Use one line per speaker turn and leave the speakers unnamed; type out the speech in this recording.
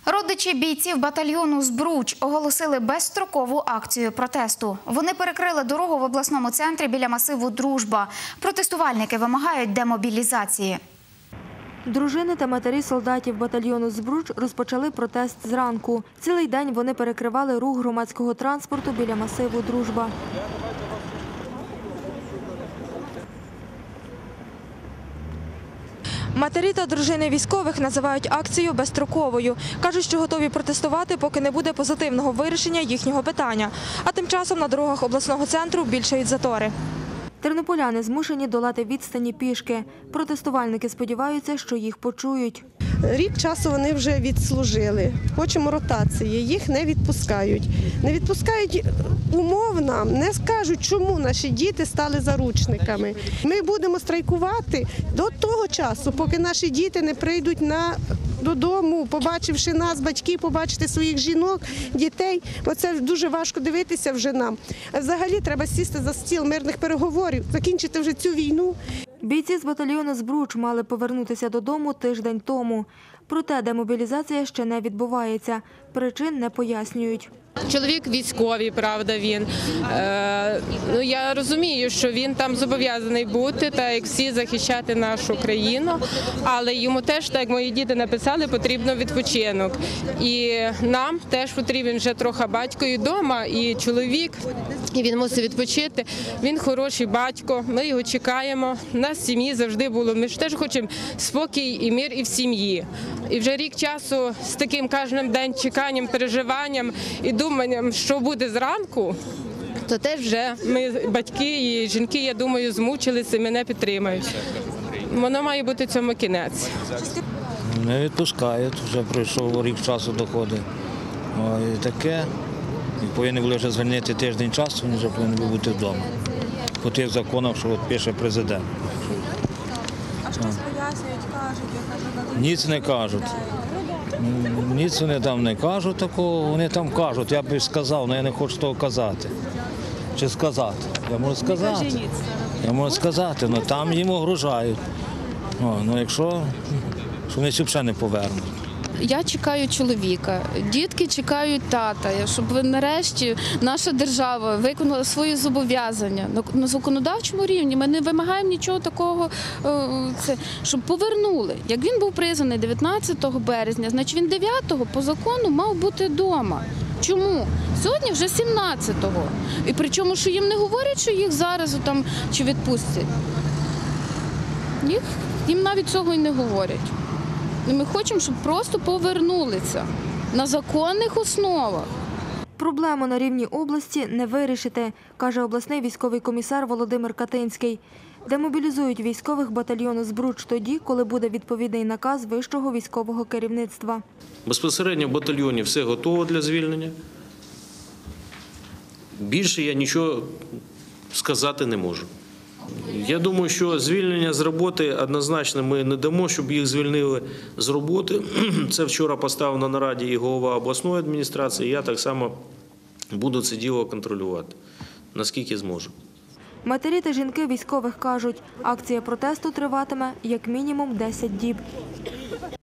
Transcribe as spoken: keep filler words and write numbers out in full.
Родичі бійців батальйону «Збруч» оголосили безстрокову акцію протесту. Вони перекрили дорогу в обласному центрі біля масиву «Дружба». Протестувальники вимагають демобілізації.
Дружини та матері солдатів батальйону «Збруч» розпочали протест зранку. Цілий день вони перекривали рух громадського транспорту біля масиву «Дружба». Матері та дружини військових називають акцію безстроковою. Кажуть, що готові протестувати, поки не буде позитивного вирішення їхнього питання. А тим часом на дорогах обласного центру більшають затори. Тернополяни змушені долати відстані пішки. Протестувальники сподіваються, що їх почують.
Рік часу вони вже відслужили. Хочемо ротації, їх не відпускають. Не відпускають умов нам, не скажуть, чому наші діти стали заручниками. Ми будемо страйкувати до того часу, поки наші діти не прийдуть на додому, побачивши нас, батьки, побачити своїх жінок, дітей. Оце дуже важко дивитися вже нам. А взагалі треба сісти за стіл мирних переговорів, закінчити вже цю війну.
Бійці з батальйону «Збруч» мали повернутися додому тиждень тому. Проте демобілізація ще не відбувається. Причин не пояснюють.
Чоловік військовий, правда, він. Е, ну, я розумію, що він там зобов'язаний бути, так як всі, захищати нашу країну, але йому теж, так як мої діти написали, потрібно відпочинок. І нам теж потрібен вже трохи батько і вдома, і чоловік, і він мусить відпочити. Він хороший батько, ми його чекаємо. У нас в сім'ї завжди було, ми ж теж хочемо спокій і мир і в сім'ї. І вже рік часу з таким кожним день чеканням, переживанням і думанням, що буде зранку, то теж вже ми, батьки і жінки, я думаю, змучилися і мене підтримають. Воно має бути цьому кінець.
Не відпускають, вже пройшов рік часу доходить. І таке, і повинні були вже звільнити тиждень часу, вони вже повинні були бути вдома. По тих законах, що от пише президент.
А щось пояснюють, кажуть?
Ніц не кажуть. Ніц вони там не кажуть такого, вони там кажуть, я б сказав, але я не хочу того казати. Чи сказати? Я можу сказати. Я можу сказати, але там їм огрожають. О, ну якщо, що вони взагалі не повернуть.
Я чекаю чоловіка, дітки чекають тата, щоб нарешті наша держава виконала свої зобов'язання. На законодавчому рівні ми не вимагаємо нічого такого, щоб повернули. Як він був призваний дев'ятнадцятого березня, значить він дев'ятого по закону мав бути вдома. Чому? Сьогодні вже сімнадцятого. І причому, що їм не говорять, що їх зараз там чи відпустять. Їх, їм навіть цього і не говорять. Ми хочемо, щоб просто повернулися на законних основах.
Проблему на рівні області не вирішити, каже обласний військовий комісар Володимир Катинський. Демобілізують військових батальйону «Збруч» тоді, коли буде відповідний наказ вищого військового керівництва.
Безпосередньо в батальйоні все готово для звільнення. Більше я нічого сказати не можу. Я думаю, що звільнення з роботи однозначно ми не дамо, щоб їх звільнили з роботи. Це вчора поставив на нараді і голова обласної адміністрації. Я так само буду це діло контролювати, наскільки зможу.
Матері та жінки військових кажуть, акція протесту триватиме як мінімум десять діб.